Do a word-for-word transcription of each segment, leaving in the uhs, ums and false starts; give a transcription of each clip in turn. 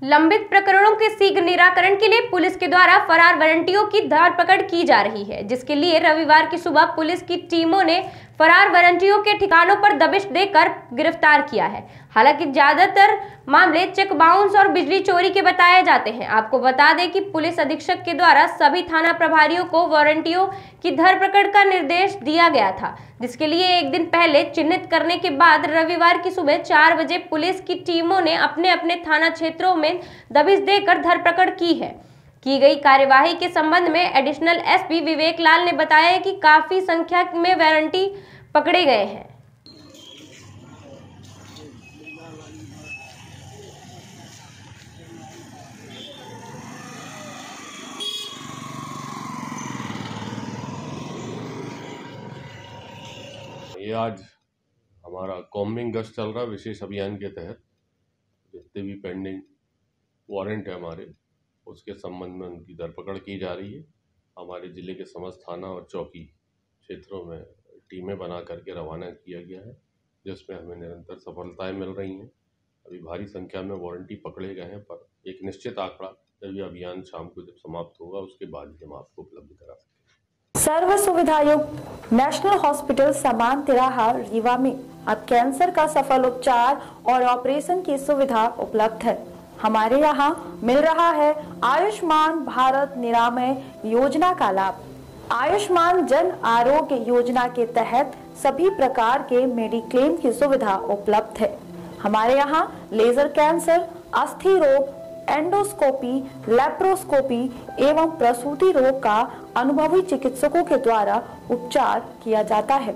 लंबित प्रकरणों के शीघ्र निराकरण के लिए पुलिस के द्वारा फरार वारंटियों की धरपकड़ की जा रही है, जिसके लिए रविवार की सुबह पुलिस की टीमों ने फरार वारंटियों के ठिकानों पर दबिश देकर गिरफ्तार किया है। हालांकि ज्यादातर मामले चेक बाउंस और बिजली चोरी के बताए जाते हैं। आपको बता दें कि पुलिस अधीक्षक के द्वारा सभी थाना प्रभारियों को वारंटियों की धरपकड़ का निर्देश दिया गया था, जिसके लिए एक दिन पहले चिन्हित करने के बाद रविवार की सुबह चार बजे पुलिस की टीमों ने अपने अपने थाना क्षेत्रों में दबिश देकर धरपकड़ की है। की गई कार्यवाही के संबंध में एडिशनल एसपी विवेक लाल ने बताया कि काफी संख्या में वारंटी पकड़े गए हैं। ये आज हमारा कॉम्बिंग गश्त चल रहा है। विशेष अभियान के तहत जितने भी पेंडिंग वारंट है हमारे, उसके संबंध में उनकी धरपकड़ की जा रही है। हमारे ज़िले के समस्त थाना और चौकी क्षेत्रों में टीमें बना करके रवाना किया गया है, जिसमें हमें निरंतर सफलताएं मिल रही हैं। अभी भारी संख्या में वारंटी पकड़े गए हैं, पर एक निश्चित आंकड़ा जब ये अभियान शाम को जब समाप्त होगा उसके बाद ही हम आपको उपलब्ध करा सकेंगे। सर्व सुविधायुक्त नेशनल हॉस्पिटल समान तिराहा रीवा में अब कैंसर का सफल उपचार और ऑपरेशन की सुविधा उपलब्ध है। हमारे यहाँ मिल रहा है आयुष्मान भारत निरामय योजना का लाभ। आयुष्मान जन आरोग्य योजना के तहत सभी प्रकार के मेडिक्लेम की सुविधा उपलब्ध है। हमारे यहाँ लेजर कैंसर, अस्थि रोग, एंडोस्कोपी, लेप्रोस्कोपी एवं प्रसूति रोग का अनुभवी चिकित्सकों के द्वारा उपचार किया जाता है।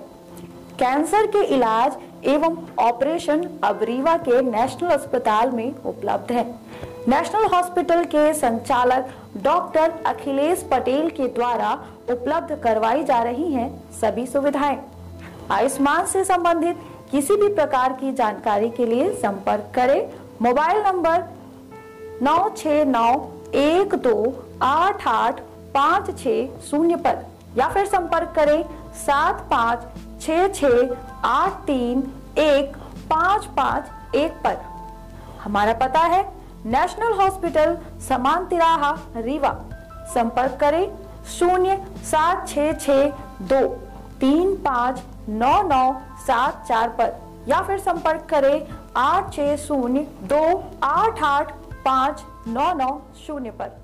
कैंसर के इलाज एवं ऑपरेशन अब रीवा के नेशनल अस्पताल में उपलब्ध है। नेशनल हॉस्पिटल के संचालक डॉक्टर अखिलेश पटेल के द्वारा उपलब्ध करवाई जा रही हैं सभी सुविधाएं। आयुष्मान से संबंधित किसी भी प्रकार की जानकारी के लिए संपर्क करें मोबाइल नंबर नौ छः नौ एक दो आठ आठ पाँच छः शून्य पर, या फिर संपर्क करें सात पाँच छः छः आठ तीन एक पाँच पाँच एक पर। हमारा पता है नेशनल हॉस्पिटल समान तिराहा रीवा। संपर्क करें शून्य सात छः छः दो तीन पाँच नौ नौ सात चार पर, या फिर संपर्क करें आठ छः शून्य दो आठ आठ पाँच नौ नौ शून्य पर।